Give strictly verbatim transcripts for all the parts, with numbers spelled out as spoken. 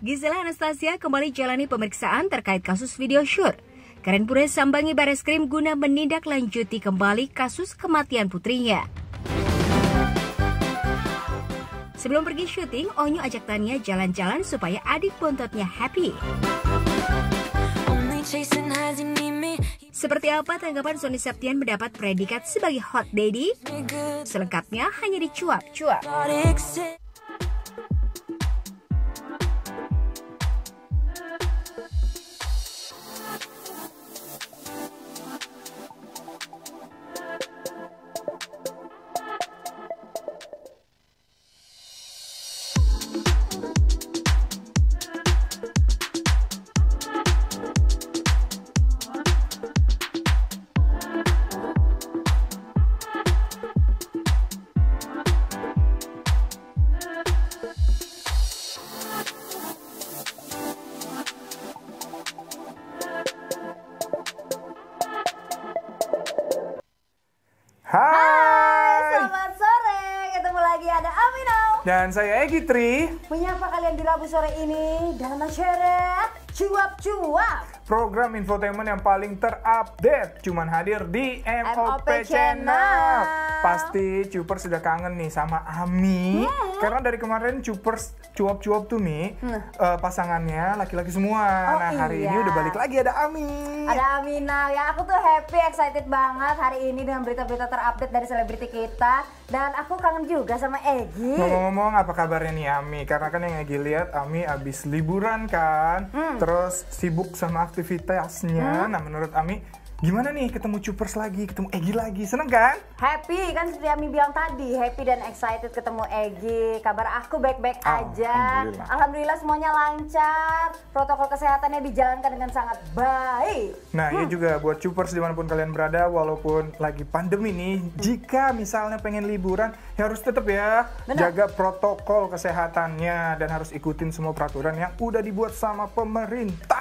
Gisela Anastasia kembali jalani pemeriksaan terkait kasus video shoot. Karen Pure sambangi Bareskrim guna menindaklanjuti kembali kasus kematian putrinya. Sebelum pergi syuting, Onyo ajak Tania jalan-jalan supaya adik bontotnya happy. Seperti apa tanggapan Sony Septian mendapat predikat sebagai hot daddy? Selengkapnya hanya di Cuap-Cuap. Hai. Hai, selamat sore. Ketemu lagi ada Amino Dan saya Egy Tri. menyapa kalian di Rabu sore ini dalam acara Cuap-Cuap. Program infotainment yang paling terupdate cuman hadir di M O P M O P Channel. Channel. Pasti Cupers sudah kangen nih sama Ami. Hmm. Karena dari kemarin Cupers cuap-cuap tuh Mi, hmm. uh, pasangannya laki-laki semua. Oh, nah hari iya. ini udah balik lagi ada Ami. Ada Amina ya, aku tuh happy, excited banget hari ini dengan berita-berita terupdate dari selebriti kita. Dan aku kangen juga sama Egy. Ngomong-ngomong apa kabarnya nih Ami? Karena kan yang Egy lihat Ami abis liburan kan, hmm. terus sibuk sama aktivitasnya. Hmm. Nah menurut Ami gimana nih ketemu Cupers lagi, ketemu Egy lagi, seneng kan? Happy kan seperti Ami bilang tadi, happy dan excited ketemu Egy. Kabar aku baik-baik aja. Alhamdulillah. Alhamdulillah semuanya lancar. Protokol kesehatannya dijalankan dengan sangat baik. Nah hmm. ya juga buat Cupers dimanapun kalian berada, walaupun lagi pandemi nih, hmm. jika misalnya pengen liburan, ya harus tetap ya Bener. jaga protokol kesehatannya dan harus ikutin semua peraturan yang udah dibuat sama pemerintah.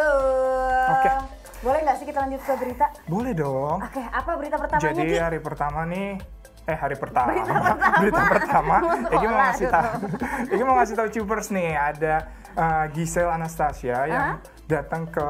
Betul. Oke. Boleh nggak sih kita lanjut ke berita? Boleh dong. Oke, apa berita pertamanya? Jadi Gi? hari pertama nih, eh hari pertama, Berita pertama. berita pertama, Egy mau Sekolah ngasih gitu. tahu, Egy mau ngasih tahu Cupers nih ada uh, Gisela Anastasia yang Hah? datang ke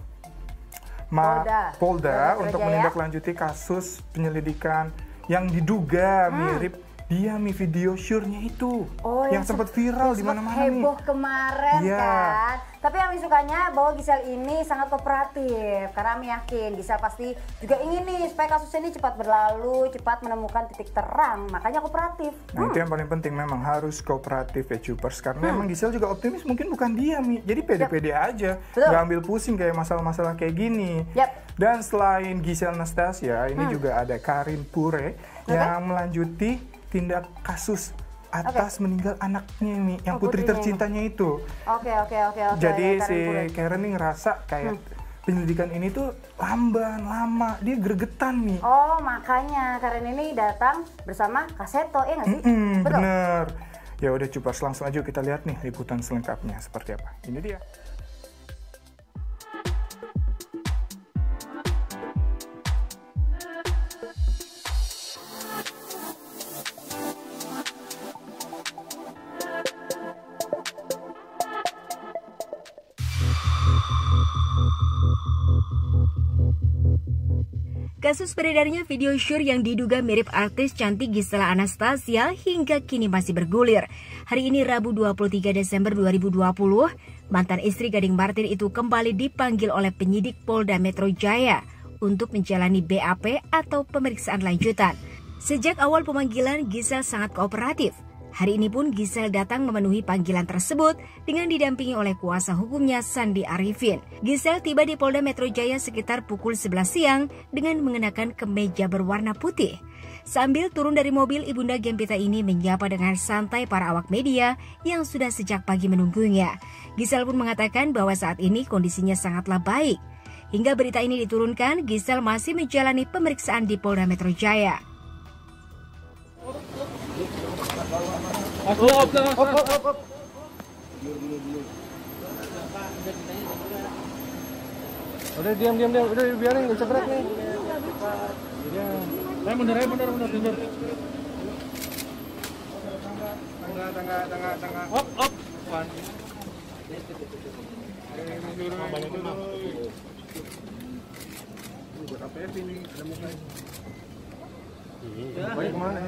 Ma Polda, Polda Polda untuk Metro Jaya. menindaklanjuti kasus penyelidikan yang diduga Hmm. mirip dia mi video shoot-nya itu Oh, yang, yang sempat sep- viral yang di sempat mana-mana nih. heboh kemarin Iya. kan. Tapi Ami sukanya bahwa Gisel ini sangat kooperatif karena Ami yakin Gisel pasti juga ingin nih supaya kasus ini cepat berlalu, cepat menemukan titik terang. Makanya kooperatif. Nah Hmm. itu yang paling penting memang harus kooperatif ya Cupers. Karena Hmm. emang Gisel juga optimis, mungkin bukan dia Mi. Jadi pede-pede aja, Betul. nggak ambil pusing kayak masalah-masalah kayak gini. Yap. Dan selain Gisel Anastasia, ini Hmm. juga ada Karin Pure Oke. yang melanjuti tindak kasus atas Oke. meninggal anaknya Mi, yang Oh, putri putrinya. tercintanya itu. Oke, oke, oke, oke. Jadi ya, Karen si Pure. Karen ini ngerasa kayak Hmm. penyelidikan ini tuh lamban, lama, dia gregetan nih. Oh, makanya Karen ini datang bersama Kaseto, ya nggak sih? Mm-mm, Betul. bener. Ya udah Cupers, langsung aja kita lihat nih liputan selengkapnya seperti apa. Ini dia. Kasus beredarnya video shoot yang diduga mirip artis cantik Gisela Anastasia hingga kini masih bergulir. Hari ini Rabu dua puluh tiga Desember dua ribu dua puluh, mantan istri Gading Martin itu kembali dipanggil oleh penyidik Polda Metro Jaya untuk menjalani B A P atau pemeriksaan lanjutan. Sejak awal pemanggilan, Gisel sangat kooperatif. Hari ini pun Gisel datang memenuhi panggilan tersebut dengan didampingi oleh kuasa hukumnya Sandi Arifin. Gisel tiba di Polda Metro Jaya sekitar pukul sebelas siang dengan mengenakan kemeja berwarna putih. Sambil turun dari mobil, Ibunda Gempita ini menyapa dengan santai para awak media yang sudah sejak pagi menunggunya. Gisel pun mengatakan bahwa saat ini kondisinya sangatlah baik. Hingga berita ini diturunkan, Gisel masih menjalani pemeriksaan di Polda Metro Jaya. Hop, hop, hop, hop, hop. Udah diam, diam, diam. Udah biarin, nggak usah gerak nih. Iya. Saya mundur, aja, mundur, mundur, mundur. Tangga, tangga, tangga, tangga. Hop, hop. Buat apa ya ini? Ada muka. Baik kemana?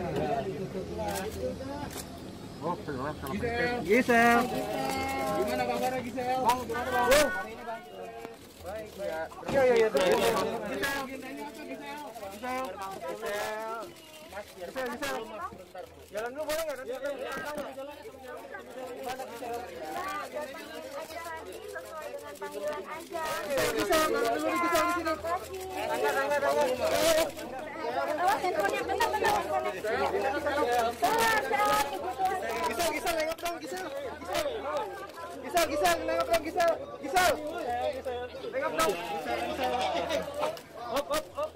Oh, pelan sama Gisel. Gisel. Gimana kabarnya Gisel? Bang, gimana Bang? Hari ini Bang. Baik, ya. Iya, iya, iya. Gisel, gendanya apa Gisel? Gisel. Gisel. Gisel, Gisel. Jalan dulu boleh enggak? Nanti jalan. Gimana Gisel? Sesuai dengan panggilan aja. Gisel, taruh dulu Gisel di sini. Angkat, angkat, angkat. Awas handphonenya, bentar, bentar handphonenya. Gisel, Gisel, nengok dong, Gisel. Gisel, Gisel, nengok dong, Gisel. Gisel. Nengok dong. Gisel, Gisel. Hop, hop, hop.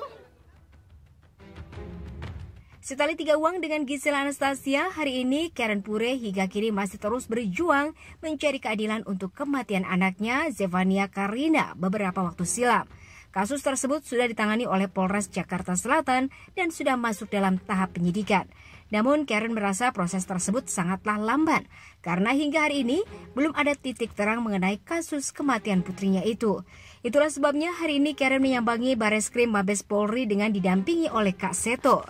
Setali tiga uang dengan Gisel Anastasia, hari ini Karen Pure hingga kini masih terus berjuang mencari keadilan untuk kematian anaknya Zefania Karina beberapa waktu silam. Kasus tersebut sudah ditangani oleh Polres Jakarta Selatan dan sudah masuk dalam tahap penyidikan. Namun Karen merasa proses tersebut sangatlah lamban karena hingga hari ini belum ada titik terang mengenai kasus kematian putrinya itu. Itulah sebabnya hari ini Karen menyambangi Bareskrim Mabes Polri dengan didampingi oleh Kak Seto.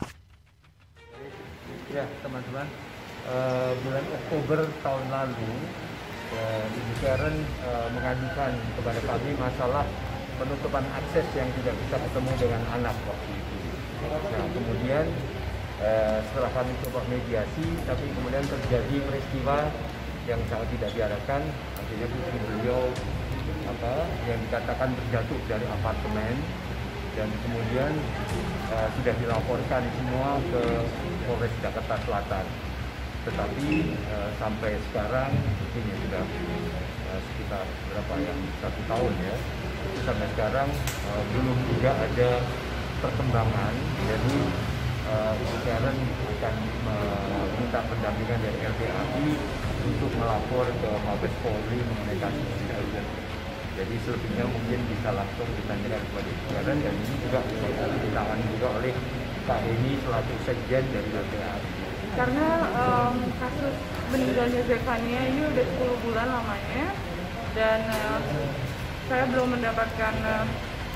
Ya teman-teman, uh, bulan Oktober tahun lalu uh, Ibu Karen uh, mengadukan kepada kami masalah penutupan akses yang tidak bisa ketemu dengan anak waktu itu. Nah kemudian uh, setelah kami coba mediasi, tapi kemudian terjadi peristiwa yang sangat tidak diharapkan. Akhirnya putri beliau apa yang dikatakan terjatuh dari apartemen dan kemudian uh, sudah dilaporkan semua ke Polres Jakarta Selatan, tetapi uh, sampai sekarang ini sudah uh, sekitar berapa ya satu tahun ya, itu sampai sekarang uh, belum juga ada perkembangan. Jadi uh, Karen akan meminta pendampingan dari L B A I untuk melapor ke Mabes Polri mengenai kasus ini. Jadi selebihnya mungkin bisa langsung ditanyakan kepada Karen, dan ini juga bisa ditangani juga oleh Pak Eni selaku sekjen dari L B A I. Karena um, kasus meninggalnya Zefania ini udah sepuluh bulan lamanya, dan uh, saya belum mendapatkan uh,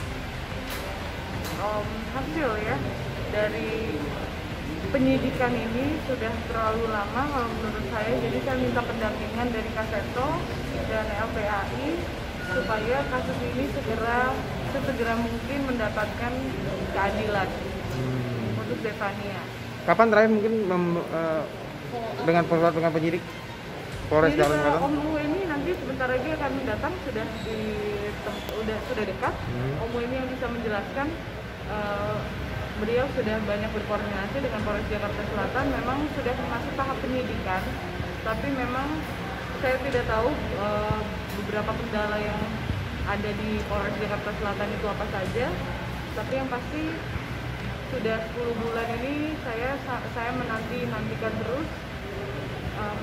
um, hasil ya dari penyidikan ini. Sudah terlalu lama kalau menurut saya. Jadi saya minta pendampingan dari Kak Seto dan L B A I supaya kasus ini segera sesegera mungkin mendapatkan keadilan hmm. untuk Zefania. Kapan terakhir mungkin mem, uh, dengan perbuatan dengan penyidik Polres Jakarta Selatan? Om Mu ini nanti sebentar lagi akan datang, sudah di sudah sudah dekat. Hmm. Om Mu ini yang bisa menjelaskan. Uh, beliau sudah banyak berkoordinasi dengan Polres Jakarta Selatan. Memang sudah masuk tahap penyidikan, tapi memang saya tidak tahu uh, beberapa kendala yang ada di Polres Jakarta Selatan itu apa saja. Tapi yang pasti sudah sepuluh bulan ini saya saya menanti nantikan terus um,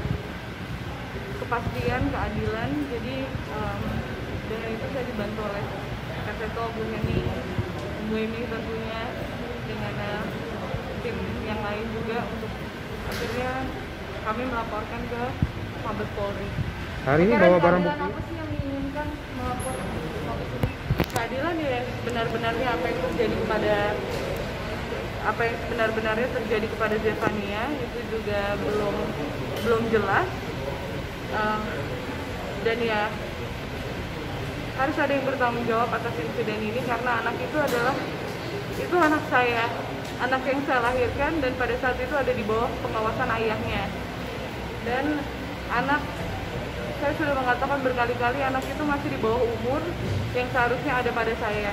kepastian keadilan. Jadi um, dengan itu saya dibantu oleh Kak Seto, Bu Heni, Bu Emi tentunya, dengan uh, tim yang lain juga, untuk akhirnya kami melaporkan ke Mabes Polri. Hari ini bawa barang bukti. Apa sih yang diinginkan melapor Mabes Polri? Keadilan ya benar-benarnya apa yang terjadi kepada apa yang benar-benarnya terjadi kepada Zefania itu juga belum belum jelas, uh, dan ya harus ada yang bertanggung jawab atas insiden ini, karena anak itu adalah itu anak saya, anak yang saya lahirkan, dan pada saat itu ada di bawah pengawasan ayahnya. Dan anak, saya sudah mengatakan berkali-kali, anak itu masih di bawah umur yang seharusnya ada pada saya.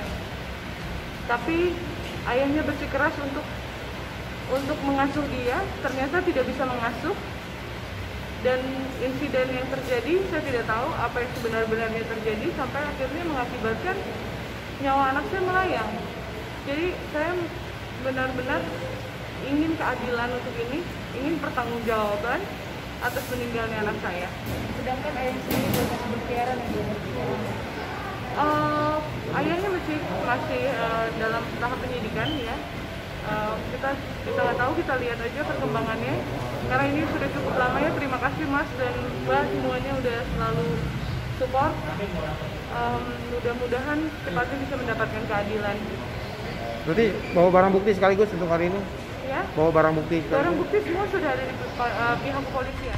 Tapi ayahnya bersikeras untuk untuk mengasuh dia, ternyata tidak bisa mengasuh. Dan insiden yang terjadi, saya tidak tahu apa yang sebenar-benarnya terjadi, sampai akhirnya mengakibatkan nyawa anak saya melayang. Jadi saya benar-benar ingin keadilan untuk ini, ingin pertanggungjawaban atas meninggalnya anak saya. Sedangkan ayah sendiri banyak berkeliaran yang belum berkeliaran. Uh, ayahnya masih masih uh, dalam tahap penyidikan ya. uh, kita kita nggak tahu, kita lihat aja perkembangannya. Karena ini sudah cukup lama ya. Terima kasih Mas dan Mbak semuanya udah selalu support. Um, mudah-mudahan cepatnya bisa mendapatkan keadilan. Berarti bawa barang bukti sekaligus untuk hari ini? Ya. Bawa barang bukti sekaligus? Barang bukti semua sudah ada di uh, pihak kepolisian.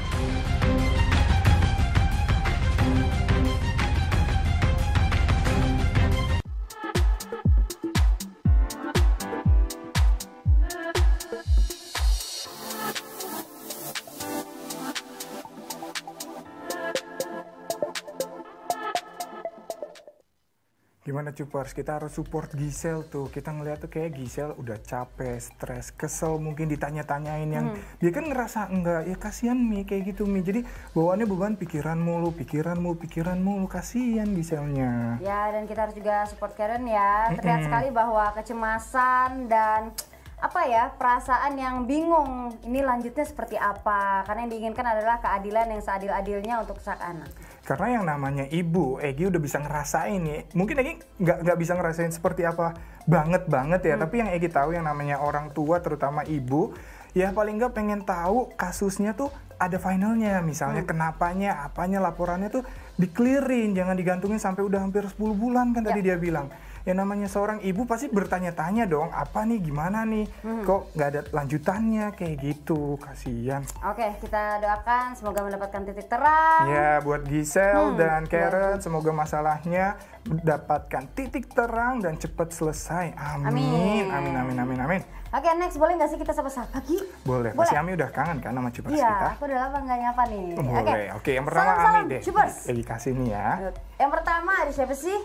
Gimana Cupers, kita harus support Gisel tuh. Kita ngeliat tuh kayak Gisel udah capek, stres, kesel, mungkin ditanya-tanyain yang hmm. dia kan ngerasa enggak, ya kasihan Mi kayak gitu Mi. Jadi bawaannya beban pikiran mulu, pikiran mulu, pikiran mulu, kasihan Giselnya. Ya, dan kita harus juga support Karen ya. Terlihat mm-hmm. sekali bahwa kecemasan dan apa ya, perasaan yang bingung ini lanjutnya seperti apa, karena yang diinginkan adalah keadilan yang seadil-adilnya untuk sang anak. Karena yang namanya ibu, Egi udah bisa ngerasain ya. Mungkin Egi nggak nggak bisa ngerasain seperti apa banget banget ya. Hmm. Tapi yang Egi tahu yang namanya orang tua, terutama ibu, ya paling nggak pengen tahu kasusnya tuh ada finalnya. Misalnya hmm. kenapanya, apanya, laporannya tuh di-clearin, jangan digantungin sampai udah hampir sepuluh bulan kan ya. Tadi dia bilang. Yang namanya seorang ibu pasti bertanya-tanya dong, apa nih, gimana nih, hmm. kok nggak ada lanjutannya kayak gitu, kasihan. Oke, kita doakan semoga mendapatkan titik terang. Ya, buat Gisel hmm. dan Karen, ya. Semoga masalahnya mendapatkan titik terang dan cepat selesai. Amin, amin, amin, amin, amin. Oke, next boleh nggak sih kita sapa-sapa Gi? Boleh, Boleh. Pasti Ami udah kangen kan sama Cupers iya, kita? Iya, aku udah lama nggak nyapa nih. Oh, boleh, oke, okay, yang pertama salam, salam, Ami deh. Cupers. Egi kasih nih ya. Yang pertama ada siapa sih?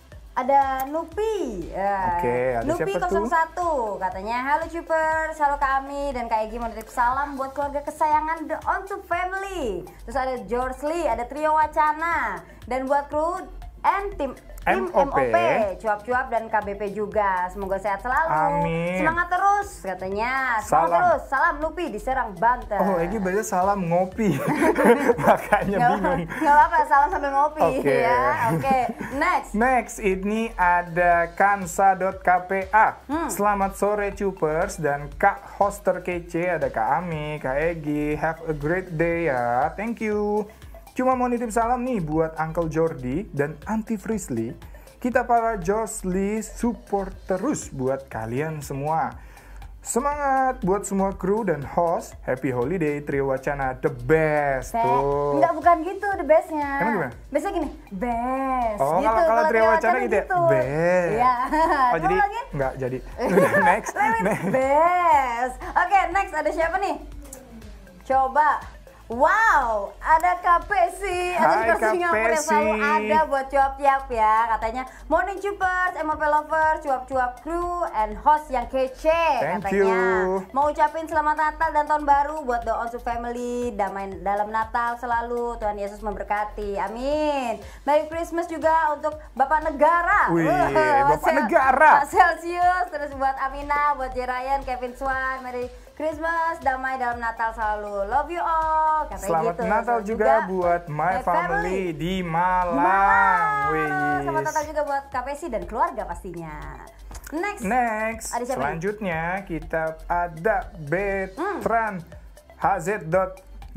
Ada Nupi, ya. Oke, ada Nupi siapa nol satu tuh? Katanya, halo Cupers, halo kami dan Kak Egi mau titip salam buat keluarga kesayangan The Onsu Family. Terus ada George Lee, ada Trio Wacana, dan buat kru and tim tim M O P, cuap-cuap dan K B P juga. Semoga sehat selalu. Amin. Semangat terus katanya. Semangat salam. terus. Salam Nupi di Serang, Banten. Oh, Egi baca salam ngopi. Makanya nggak, bingung. Nggak apa-apa, salam sambil ngopi okay. ya. Oke, okay. Next. Next, ini ada kansa dot k p a. Hmm. Selamat sore Cupers dan Kak Hoster kece, ada Kak Ami, Kak Egi. Have a great day ya. Thank you. Cuma mau nitip salam nih buat Uncle Jordi dan Auntie Frisley. Kita para Josli support terus buat kalian semua. Semangat buat semua kru dan host. Happy holiday Trio Wacana the best. Be tuh. Enggak, bukan gitu the bestnya. Emang gimana? Biasanya gini, best. Oh, gitu. kalau kalau Trio Wacana gitu ya, best. Iya. Oh, jadi enggak jadi. Next. next. Best. Oke, okay, next ada siapa nih? Coba. Wow, ada K P C, ada Cupers Singapura yang selalu ada buat cuap-cuap ya. Katanya, morning Cupers, M O P lover, cuap-cuap crew, and host yang kece. Thank katanya. you. Mau ucapin selamat Natal dan Tahun Baru buat The Onsu Family, damai dalam Natal selalu, Tuhan Yesus memberkati, amin. Merry Christmas juga untuk Bapak Negara. Wih, uh, Bapak Negara. Pak Celsius, terus buat Amina, buat J. Ryan, Kevin Swan, Merry Christmas, damai dalam Natal selalu. Love you all. Katanya Selamat gitu. Natal so, juga, juga buat My, my family. family di Malang. Malang. Selamat Natal juga buat K P C dan keluarga pastinya. Next. Next. Ada siapa selanjutnya nih? Kita ada Betran hmm. H Z dot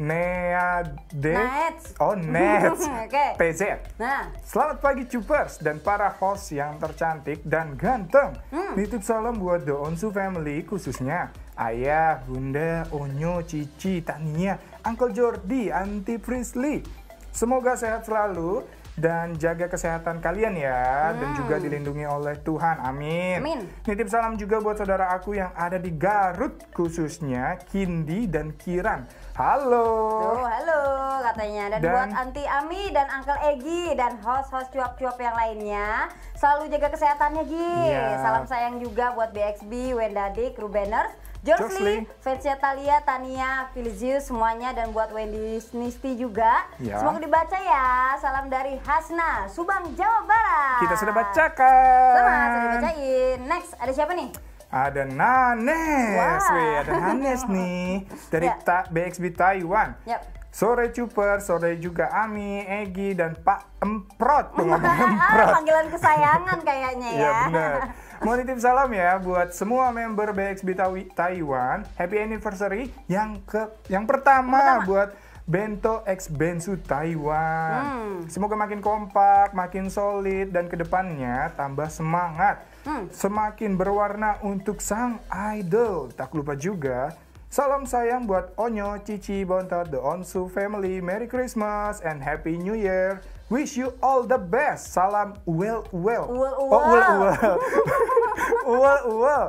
Neade. Nets. Oh, Nets. Okay. P Z. Nah. Selamat pagi Cupers dan para host yang tercantik dan ganteng. Hmm. Nitip salam buat The Onsu Family khususnya Ayah, Bunda, Onyo, Cici, Tania, Uncle Jordi, Auntie Frisley. Semoga sehat selalu dan jaga kesehatan kalian ya. Hmm. Dan juga dilindungi oleh Tuhan. Amin. Amin. Nitip salam juga buat saudara aku yang ada di Garut, khususnya Kindi dan Kiran. Halo. Tuh, halo katanya. Dan, dan buat Auntie Ami dan Uncle Egi dan host-host cuap-cuap yang lainnya. Selalu jaga kesehatannya Gi. Yeah. Salam sayang juga buat B X B, Wendadi, Kru Banners, Josli, fansnya Talia, Tania, Filizius semuanya, dan buat Wendy Nisti juga. Ya. Semoga dibaca ya. Salam dari Hasna, Subang, Jawa Barat. Kita sudah bacakan. Sama, sudah dibacain. Next, ada siapa nih? Ada Nanes. Wow. Wih, ada Nanes nih dari yeah. B X B Taiwan. Yep. Sore Cuper, sore juga Ami, Egi, dan Pak Emprot. Emprot. Panggilan kesayangan kayaknya ya. Iya benar. Mau nitip salam ya buat semua member B X B Taiwan. Happy anniversary yang ke yang pertama, yang pertama. buat Bento X Bensu Taiwan. Hmm. Semoga makin kompak, makin solid, dan kedepannya tambah semangat. Hmm. Semakin berwarna untuk sang idol. Tak lupa juga salam sayang buat Onyo, Cici, Bontot, the Onsu family. Merry Christmas and Happy New Year. Wish you all the best. Salam well well. Uwel uwel. Oh, uwel uwel. Uwel uwel.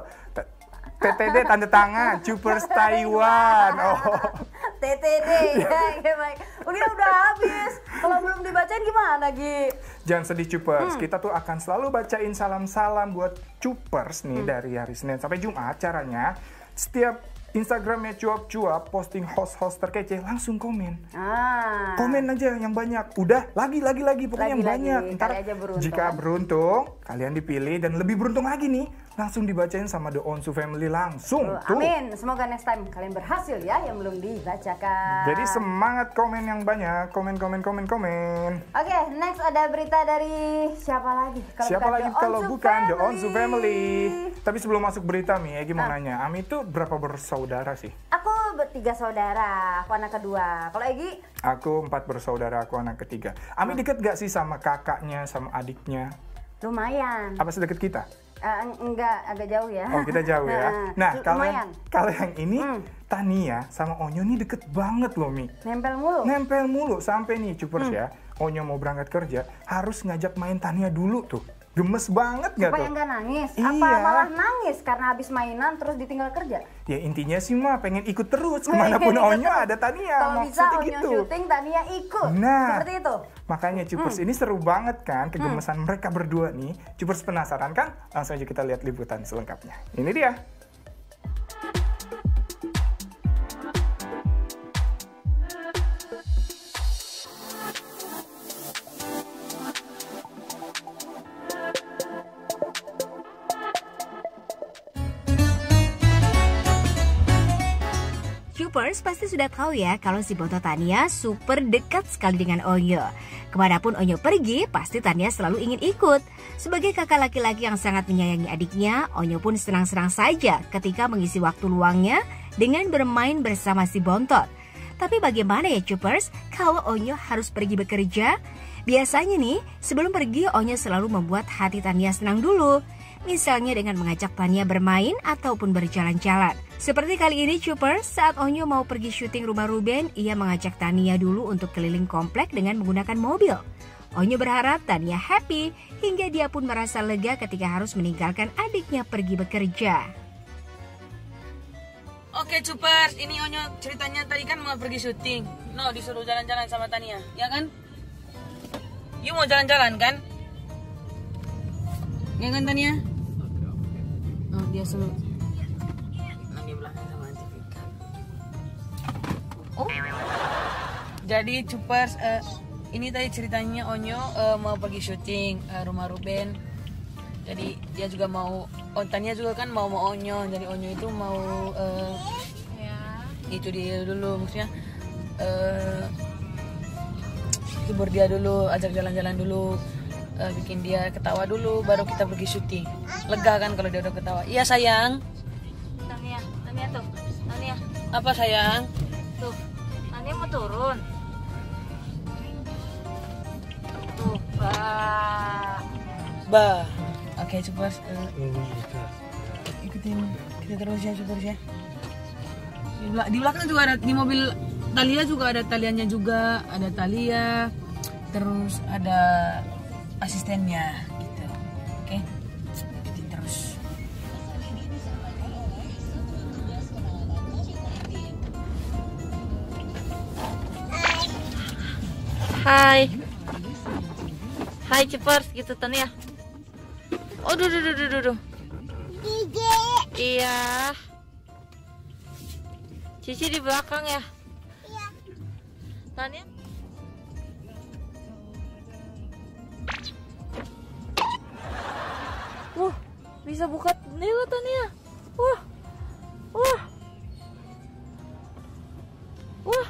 T T D tanda tangan, Cupers Taiwan. Oh. T T D ya, ya baik. Udah udah habis. Kalau belum dibacain gimana, Gi? Jangan sedih Cupers, Hmm. kita tuh akan selalu bacain salam-salam buat Cupers nih Hmm. dari hari Senin sampai Jumat. Caranya setiap Instagramnya cuap-cuap posting host-host terkece, langsung komen. Ah. Komen aja yang banyak. Udah, lagi, lagi, lagi. Pokoknya yang Lagi-lagi, banyak. Ntar kali aja beruntung. jika beruntung, kalian dipilih dan lebih beruntung lagi nih, langsung dibacain sama The Onsu Family langsung. Oh, Tuh. amin. Semoga next time kalian berhasil ya yang belum dibacakan. Jadi semangat komen yang banyak. Komen, komen, komen, komen. Oke, next ada berita dari siapa lagi? Kalau Siapa bukan lagi The kalau Onsu bukan The Family. Onsu Family. Tapi sebelum masuk berita nih, Egi mau Ah. nanya, Ami itu berapa bersaudara sih? Aku bertiga saudara, aku anak kedua. Kalau Egi? Aku empat bersaudara, aku anak ketiga. Ami deket gak sih sama kakaknya, sama adiknya? Lumayan. Apa sedekat kita? Eh, enggak, agak jauh ya. Oh, kita jauh ya. Nah, kalau lumayan. kalau yang ini Hmm. Tania sama Onyo nih deket banget loh, Mi. Nempel mulu. Nempel mulu sampai nih Cupers Hmm. ya. Onyo mau berangkat kerja, harus ngajak main Tania dulu tuh. Gemes banget gak Supaya tuh? nggak nangis. Iya. Apa malah nangis karena habis mainan terus ditinggal kerja? Ya intinya sih mah pengen ikut terus kemanapun Ikut Onyo terus. ada Tania. Kalau bisa Maksudnya Onyo gitu. syuting, Tania ikut. Nah. Seperti itu. Makanya Cupers Hmm. ini seru banget kan kegemesan mereka berdua nih. Cupers penasaran kan? Langsung aja kita lihat liputan selengkapnya. Ini dia. Cupers pasti sudah tahu ya kalau si Bontot Tania super dekat sekali dengan Onyo. Kemanapun Onyo pergi, pasti Tania selalu ingin ikut. Sebagai kakak laki-laki yang sangat menyayangi adiknya, Onyo pun senang-senang saja ketika mengisi waktu luangnya dengan bermain bersama si Bontot. Tapi bagaimana ya Cupers kalau Onyo harus pergi bekerja? Biasanya nih, sebelum pergi Onyo selalu membuat hati Tania senang dulu. Misalnya dengan mengajak Tania bermain ataupun berjalan-jalan. Seperti kali ini Cupers, saat Onyo mau pergi syuting Rumah Ruben, ia mengajak Tania dulu untuk keliling komplek dengan menggunakan mobil. Onyo berharap Tania happy, hingga dia pun merasa lega ketika harus meninggalkan adiknya pergi bekerja. Oke Cupers, ini Onyo ceritanya tadi kan mau pergi syuting. No, disuruh jalan-jalan sama Tania, ya kan? You mau jalan-jalan kan? Ya kan Tania? Oh, dia suruh. Nah, di belakang sama Antifika. Oh. Jadi Cupers, uh, ini tadi ceritanya Onyo uh, mau pergi syuting uh, Rumah Ruben. Jadi dia juga mau, oh Tania juga kan mau mau Onyo. Jadi Onyo itu mau uh, ya. Itu dia dulu maksudnya uh, hibur dia dulu, ajak jalan-jalan dulu. Uh, bikin dia ketawa dulu baru kita pergi syuting. Lega kan kalau dia udah ketawa. Iya sayang. Tania, Tania tuh, Tania, Apa sayang? tuh, Tania mau turun. Tuh, bah. Bah. Oke, Cupers. Uh, ikutin kita terus ya, Cupers ya. Di, belak- di belakang juga ada, di mobil Talia juga ada taliannya juga, ada Talia. Terus ada asistennya gitu. Oke. Ikutin terus. Hai. Hai Cupers gitu Tania. Oh, duh, duh, duh, duh, duh, duh. Iya. Cici di belakang ya? Iya. Tania? Wah, bisa buka jendela Tania. Wah. Wah. Wah.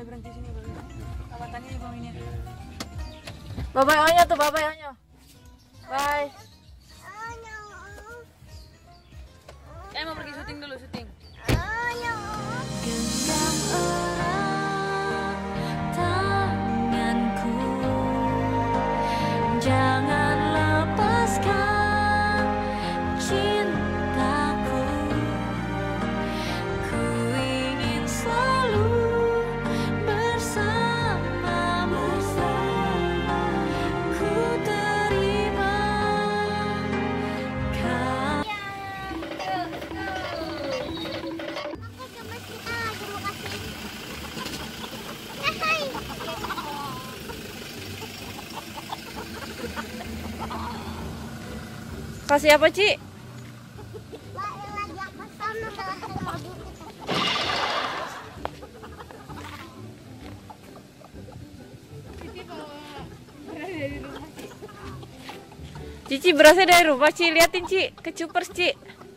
Ayo berhenti sini baru. Sama Tania juga mainnya. Bye bye Onyo tuh, bye bye Onyo. Bye. Eh mau pergi syuting dulu, syuting. Tanganku, jangan lepaskan cintaku. Ku ingin selalu bersamamu. Ku terima kau. Kasih apa, Ci? Cici berasnya dari rumah, Ci. Liatin, Ci. Ke Cupers, Ci.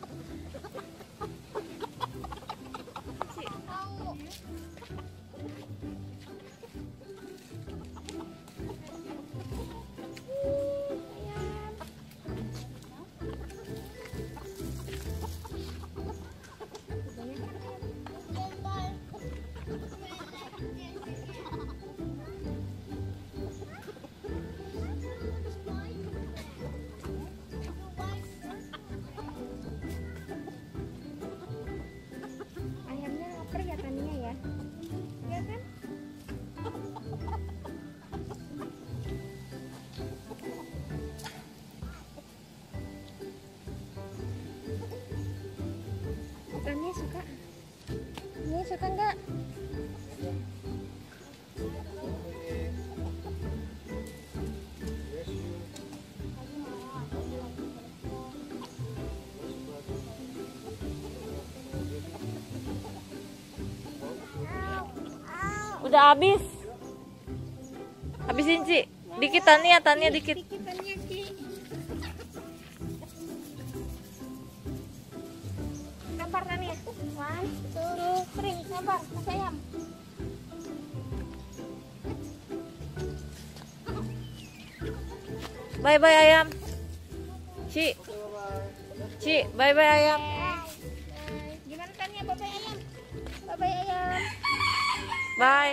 Tania suka? Tania suka nggak? Udah habis. Habisin, Ci. Dikit Tania, Tania dikit. Sabar Tania. One, two, three. Sabar, Mas Ayam. Bye bye ayam. Ci. Ci, bye bye ayam. Gimana Tania? Bye bye Ayam. Bye bye Ayam. Bye.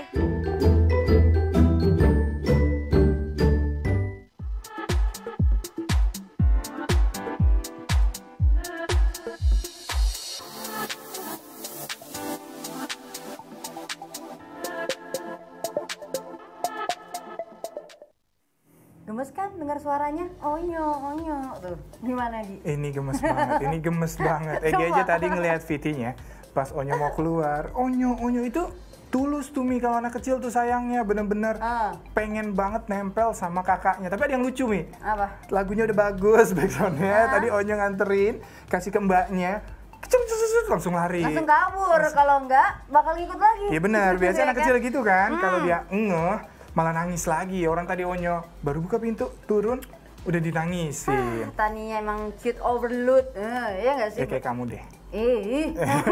Gemes kan dengar suaranya? Onyo, onyo. Tuh, gimana Gi? Ini gemes banget, ini gemes banget. Egi aja tadi ngelihat videonya, pas Onyo mau keluar, Onyo, Onyo itu tulus tuh Mi, kalau anak kecil tuh sayangnya bener-bener Ah. pengen banget nempel sama kakaknya. Tapi ada yang lucu Mi, Apa? lagunya udah bagus backsoundnya. Tadi Onyo nganterin, kasih ke mbaknya, cus, cus, cus, langsung lari. Langsung kabur, kalau enggak bakal ngikut lagi. Iya benar, biasanya Iya anak kan? kecil gitu kan, Hmm. kalau dia ngeh malah nangis lagi. Orang tadi Onyo baru buka pintu, turun, udah dinangisin. Ah, Tania emang cute overload, eh, iya nggak sih? Ya kayak kamu deh. Ih,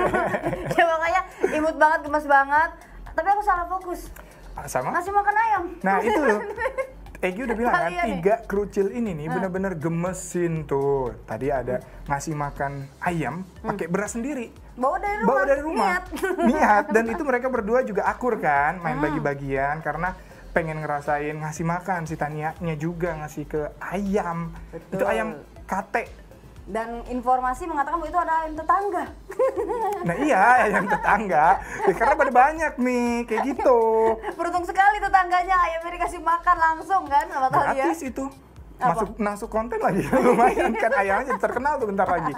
ya makanya imut banget, gemes banget. Tapi aku salah fokus, Ah, sama? ngasih makan ayam. Nah itu loh, Egi udah bilang kan, Kalian nih. tiga kerucil ini nih bener-bener gemesin tuh. Tadi ada ngasih makan ayam pakai beras sendiri. Bawa dari rumah. Bawa dari rumah. Niat. Niat. Dan itu mereka berdua juga akur kan, main bagi-bagian karena pengen ngerasain ngasih makan. Si Tanianya juga ngasih ke ayam. Itu ayam kate. Dan informasi mengatakan bahwa itu ada ayam tetangga. Nah iya, ayam tetangga. Ya, karena pada banyak nih, kayak gitu. Beruntung sekali tetangganya, ayamnya dikasih makan langsung kan sama Tania. Gratis itu. Masuk masuk konten lagi. Lumayan kan, ayamnya terkenal tuh bentar lagi.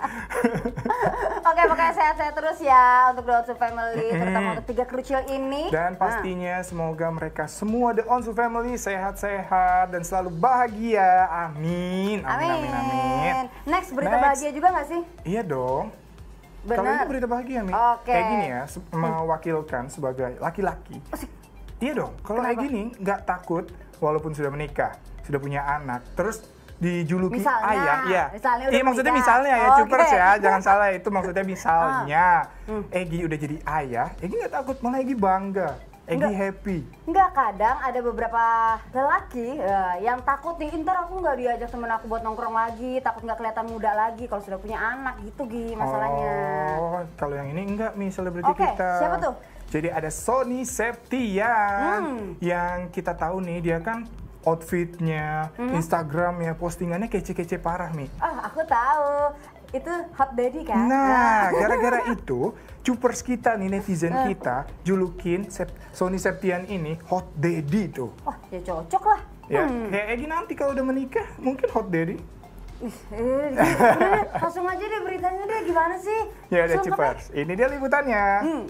Oke, pokoknya sehat-sehat terus ya untuk The Onsu Family, terutama untuk tiga kerucil ini. Dan pastinya semoga mereka semua The Onsu Family sehat-sehat dan selalu bahagia. Amin. Amin, amin, amin. Next, berita Next. bahagia juga nggak sih? Iya dong. Kalau Benar. ini berita bahagia, Mi. Oke. Kayak gini ya, se- mewakilkan sebagai laki-laki. Iya dong, kalau kayak gini nggak takut walaupun sudah menikah, sudah punya anak, terus dijuluki Misalnya, ayah, iya. misalnya udah Iya maksudnya menikah. misalnya ya, Oke. Cupers ya, jangan salah itu maksudnya misalnya. Hmm. Egi udah jadi ayah, Egi nggak takut, malah Egi bangga. Egi Enggak. happy. Enggak, kadang ada beberapa lelaki uh, yang takut nih, ntar aku nggak diajak temen aku buat nongkrong lagi, takut nggak kelihatan muda lagi kalau sudah punya anak gitu Gi masalahnya. Oh, kalau yang ini enggak Mi, selebriti Oke, kita. siapa tuh? Jadi ada Sony Septian Hmm. yang kita tahu nih dia kan outfitnya, Hmm. Instagramnya, postingannya kece-kece parah Mi. Ah, aku tahu. Itu hot daddy kan? Nah, gara-gara itu, cupers kita nih, netizen Eh. kita, julukin Sep- Sony Septian ini hot daddy tuh. Wah, ya cocok lah. Ya, Hmm. kayak Egi nanti kalau udah menikah, mungkin hot daddy. Ih, eh, udah deh, langsung aja deh beritanya deh, gimana sih? Ya udah Langsung cupers, ini dia liputannya. Hmm.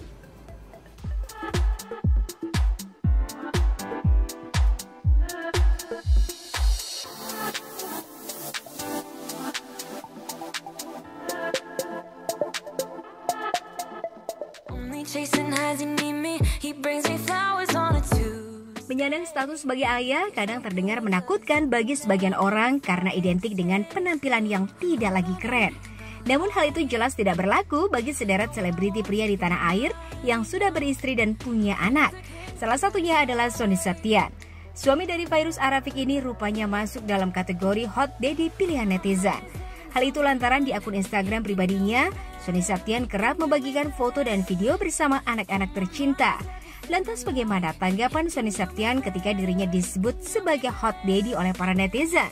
Penyandang status sebagai ayah kadang terdengar menakutkan bagi sebagian orang karena identik dengan penampilan yang tidak lagi keren. Namun hal itu jelas tidak berlaku bagi sederet selebriti pria di tanah air yang sudah beristri dan punya anak. Salah satunya adalah Sony Septian. Suami dari Fairuz Arafik ini rupanya masuk dalam kategori hot daddy pilihan netizen. Hal itu lantaran di akun Instagram pribadinya, Sony Septian kerap membagikan foto dan video bersama anak-anak tercinta. Lantas bagaimana tanggapan Sony Septian ketika dirinya disebut sebagai hot daddy oleh para netizen?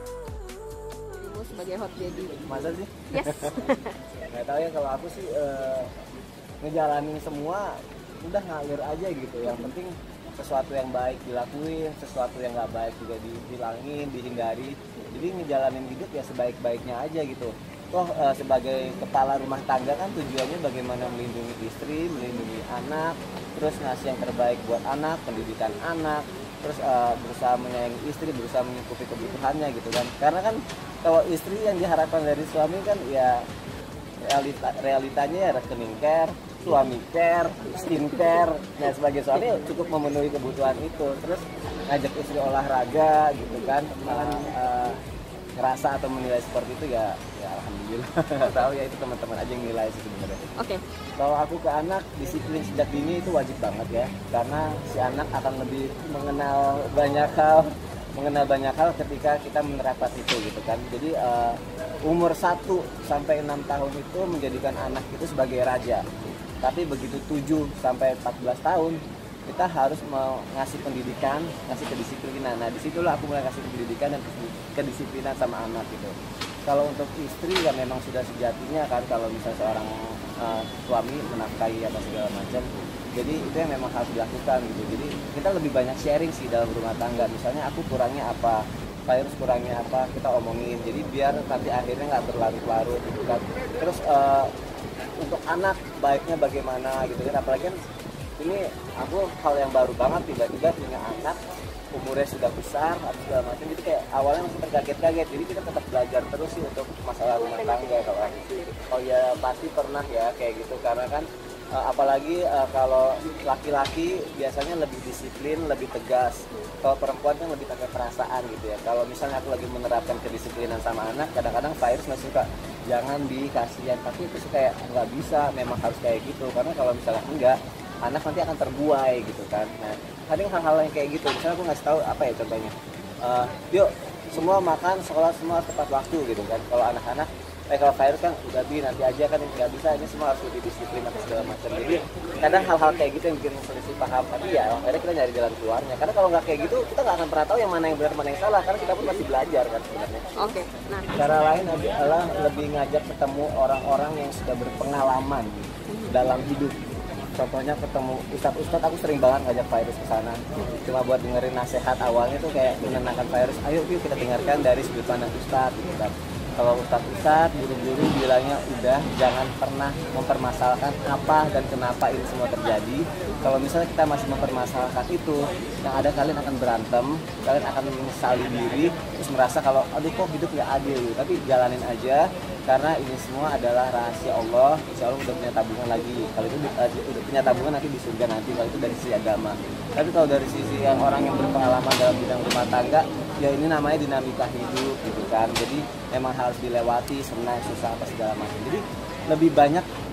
Ibu sebagai hot daddy. Masa sih? Yes. Nggak tahu ya, kalau aku sih uh, ngejalanin semua udah ngalir aja gitu. Yang penting sesuatu yang baik dilakuin, sesuatu yang nggak baik juga dihilangin, dihindari. Jadi ngejalanin hidup ya sebaik-baiknya aja gitu. Toh uh, sebagai kepala rumah tangga kan tujuannya bagaimana melindungi istri, melindungi anak, terus ngasih yang terbaik buat anak, pendidikan anak, terus uh, berusaha menyayangi istri, berusaha mencukupi kebutuhannya gitu kan. Karena kan kalau istri yang diharapkan dari suami kan ya realita, realitanya ya rekening care, suami care, skincare. Nah sebagai suami cukup memenuhi kebutuhan itu, terus ngajak istri olahraga gitu kan. Malah uh, ngerasa atau menilai seperti itu ya, ya alhamdulillah. Nggak tahu ya, itu teman-teman aja yang nilai sih sebenarnya. Oke. Okay. Kalau aku ke anak, disiplin sejak dini itu wajib banget ya, karena si anak akan lebih mengenal banyak hal, mengenal banyak hal ketika kita menerapkan itu gitu kan. Jadi uh, umur satu sampai enam tahun itu menjadikan anak itu sebagai raja. Tapi begitu tujuh sampai empat belas tahun kita harus mau ngasih pendidikan, ngasih kedisiplinan. Nah disitulah aku mulai kasih pendidikan dan kedisiplinan sama anak gitu. Kalau untuk istri ya memang sudah sejatinya kan, kalau misalnya seorang uh, suami menafkahi atau segala macam. Jadi itu yang memang harus dilakukan gitu. Jadi kita lebih banyak sharing sih dalam rumah tangga. Misalnya aku kurangnya apa, Fairuz kurangnya apa, kita omongin. Jadi biar nanti akhirnya nggak berlarut-larut gitu kan. Terus uh, untuk anak baiknya bagaimana gitu kan. Apalagi kan ini aku hal yang baru banget, tiba-tiba punya anak umurnya sudah besar atau segala macam, jadi kayak awalnya masih terkaget-kaget. Jadi kita tetap belajar terus sih untuk masalah rumah tangga. Kalau oh ya pasti pernah ya kayak gitu, karena kan uh, apalagi uh, kalau laki-laki biasanya lebih disiplin, lebih tegas. Kalau perempuan kan lebih pakai perasaan gitu ya. Kalau misalnya aku lagi menerapkan kedisiplinan sama anak, kadang-kadang Fairuz nggak suka, jangan dikasihan, tapi itu sih kayak nggak bisa, memang harus kayak gitu. Karena kalau misalnya enggak, anak nanti akan terbuai gitu kan. Nah, kadang hal-hal yang kayak gitu, misalnya aku ngasih tahu apa ya contohnya, uh, yuk semua makan, sholat semua tepat waktu gitu kan. Kalau anak-anak, eh kalau Fairuz kan udah bi nanti aja kan, nggak bisa, ini semua harus lebih disiplin atau segala macam. Jadi kadang hal-hal kayak gitu yang bikin selisih paham. Tapi ya akhirnya kita nyari jalan keluarnya. Karena kalau nggak kayak gitu, kita nggak akan pernah tahu yang mana yang benar, mana yang salah. Karena kita pun masih belajar kan sebenarnya. Oke. Okay. Nah, cara lain adalah lebih ngajak ketemu orang-orang yang sudah berpengalaman dalam hidup. Contohnya ketemu ustadz-ustadz, aku sering banget ngajak Fairuz ke sana. Cuma buat dengerin nasihat awalnya tuh kayak menenangkan Fairuz. Ayo yuk kita dengarkan dari sudut pandang ustadz gitu kan. Kalau ustadz-ustadz, guru-guru bilangnya udah jangan pernah mempermasalahkan apa dan kenapa ini semua terjadi. Kalau misalnya kita masih mempermasalahkan itu, yang ada kalian akan berantem, kalian akan menyesali diri, terus merasa kalau aduh kok hidup gak adil gitu. Tapi jalanin aja, karena ini semua adalah rahasia Allah. Insya Allah udah punya tabungan lagi. Kalau itu uh, udah punya tabungan nanti di surga nanti. Kalau itu dari sisi agama. Tapi kalau dari sisi yang orang yang berpengalaman dalam bidang rumah tangga, ya ini namanya dinamika hidup gitu kan. Jadi memang harus dilewati, senang, susah apa segala macam. Jadi lebih banyak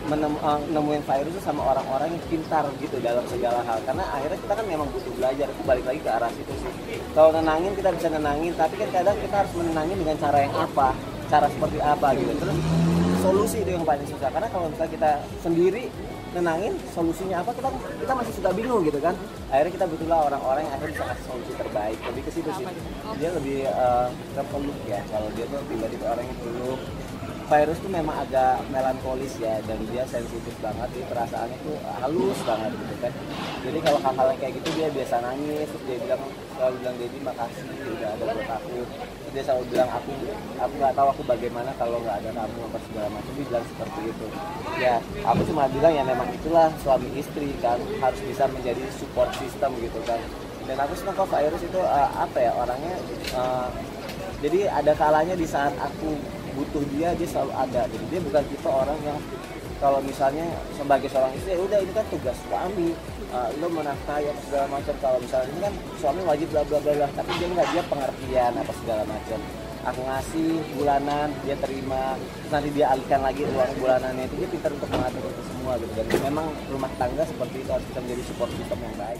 menem, uh, nemuin virus itu sama orang-orang yang pintar gitu dalam segala hal, karena akhirnya kita kan memang butuh belajar, itu balik lagi ke arah situ sih. Kalau nenangin kita bisa nenangin, tapi kan kadang kita harus menenangin dengan cara yang apa, cara seperti apa gitu. Terus solusi itu yang paling susah, karena kalau misalnya kita sendiri nenangin solusinya apa, kita kita masih suka bingung gitu kan. Akhirnya kita butuhlah orang-orang yang akhirnya bisa kasih solusi terbaik, lebih ke situ sih. Dia lebih uh, kepeluk ya, kalau dia tuh tiba-tiba orang yang peluk. Virus tuh memang agak melankolis ya, dan dia sensitif banget, jadi perasaannya tuh halus banget gitu kan. Jadi kalau hal-hal yang kayak gitu dia biasa nangis, terus dia bilang, selalu bilang Dedi makasih udah ada buat aku. Terus dia selalu bilang aku aku nggak tahu aku bagaimana kalau nggak ada kamu apa segala macam, dia bilang seperti itu. Ya aku cuma bilang ya memang itulah suami istri kan, harus bisa menjadi support system gitu kan. Dan aku senang kok virus itu uh, apa ya orangnya, uh, jadi ada kalanya di saat aku butuh dia, dia selalu ada gitu. Dia bukan tipe orang yang kalau misalnya sebagai seorang istri, ya udah ini kan tugas suami, uh, lo menafkahi apa segala macam. Kalau misalnya ini kan suami wajib bla bla bla, tapi dia nggak, dia pengertian apa segala macam. Aku ngasih bulanan, dia terima, nanti dia alihkan lagi uang bulanannya, itu dia pintar untuk mengatur itu semua gitu. Dan memang rumah tangga seperti itu harus kita menjadi support system yang baik.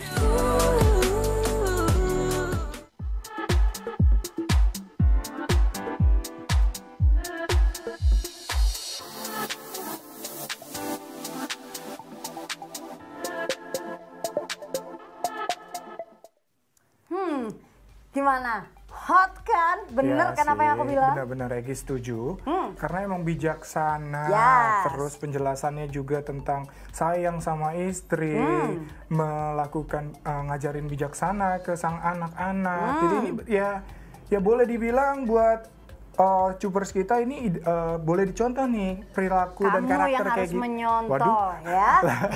Gimana? Hot kan? Bener ya kan sih, apa yang aku bilang? Bener-bener Regi setuju. Hmm. Karena emang bijaksana. Yes. Terus penjelasannya juga tentang sayang sama istri, hmm. melakukan uh, ngajarin bijaksana ke sang anak-anak. Hmm. Jadi ini ya ya boleh dibilang buat uh, cupers kita ini uh, boleh dicontoh nih perilaku kamu dan karakter yang kayak harus gitu. menyontoh. Waduh. Ya.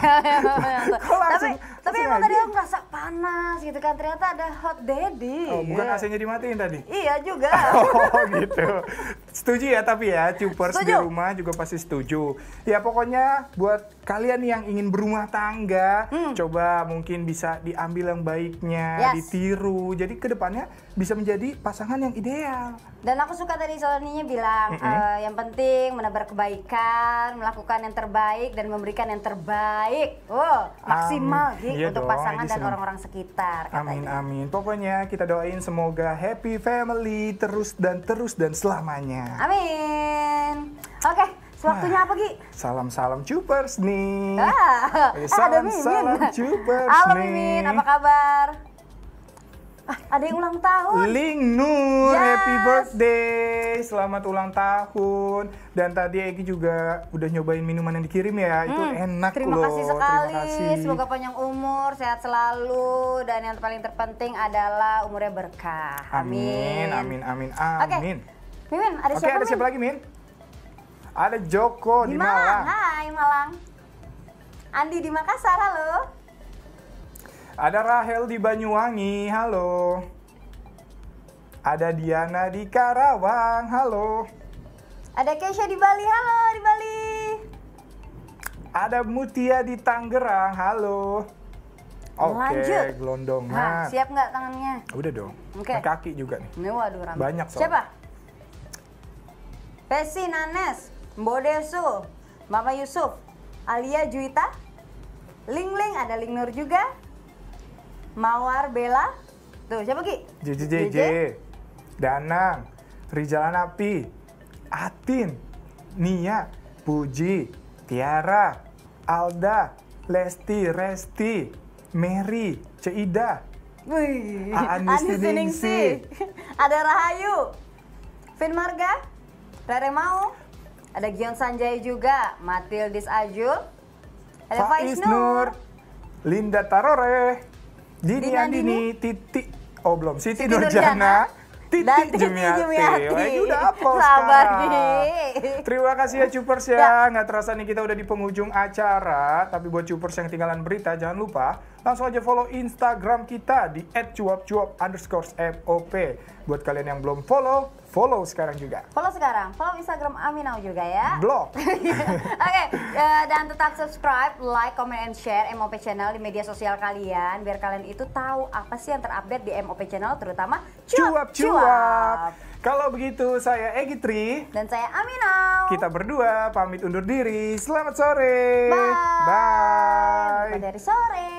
tapi tapi emang tadi aku merasa panas gitu kan, ternyata ada hot daddy. Oh, bukan yeah. A C-nya dimatiin tadi? Iya juga. Oh gitu. Setuju ya tapi ya, cupers di rumah juga pasti setuju. Ya pokoknya buat kalian yang ingin berumah tangga, hmm. coba mungkin bisa diambil yang baiknya, yes. ditiru. Jadi kedepannya bisa menjadi pasangan yang ideal. Dan aku suka tadi Soloninya bilang, mm -hmm. uh, yang penting menebar kebaikan, melakukan yang terbaik dan memberikan yang terbaik. Oh, maksimal um, gitu iya untuk dong, pasangan dan orang-orang sekitar. Amin, katanya. amin. Pokoknya kita doain semoga happy family terus dan terus dan selamanya. Amin. Oke. Okay. Waktunya apa, Gi? Salam-salam cupers nih. Ah, eh, salam-salam cupers Halo, nih. Mimin, apa kabar? Ah, ada yang ulang tahun. Ling Nur, yes. Happy birthday. Selamat ulang tahun. Dan tadi Egi juga udah nyobain minuman yang dikirim ya. Hmm, itu enak terima loh. Kasih sekali. Terima kasih. Semoga panjang umur, sehat selalu. Dan yang paling terpenting adalah umurnya berkah. Amin, amin, amin, amin. Oke, okay. Mimin, ada Oke, siapa, ada siapa lagi, Min? Ada Joko di, di Malang. Malang. Hai, Malang. Andi di Makassar, halo. Ada Rahel di Banyuwangi, halo. Ada Diana di Karawang, halo. Ada Keisha di Bali, halo di Bali. Ada Mutia di Tangerang, halo. Oke, okay, gelondongan. Nah, siap nggak tangannya? Udah dong. Okay. Kaki juga nih. Ini waduh rambut. Banyak soal. Siapa? Pesi Nanes, Mbodesu, Mama Yusuf, Alia Juita, Ling Ling, ada Ling Nur juga. Mawar Bella, tuh siapa Ki? J J J J, Danang, Rijalan Api, Atin, Nia, Puji, Tiara, Alda, Lesti, Resti, Mary, Ceida, Wih, Anis Ningsi, ada Rahayu, Vin Marga, Rere Mau, ada Gion Sanjay juga, Matildis Ajul, ada Faiz Nur, Linda Tarore, Dini Andini, Titi, oh belum, Siti, Siti Nurjana, Titi Jumiati. Wah, ini udah apa sekarang? Terima kasih ya Cupers ya. ya. Nggak terasa nih kita udah di penghujung acara. Tapi buat Cupers yang ketinggalan berita, jangan lupa langsung aja follow Instagram kita di et cuap cuap underscore mop. Buat kalian yang belum follow, follow sekarang juga. Follow sekarang, follow Instagram Aminau juga ya. Blog. Oke, okay, uh, dan tetap subscribe, like, comment, and share M O P Channel di media sosial kalian, biar kalian itu tahu apa sih yang terupdate di M O P Channel, terutama cuap-cuap. Kalau begitu, saya Egy Tri dan saya Aminau. Kita berdua pamit undur diri. Selamat sore. Bye. Bye. Dari sore.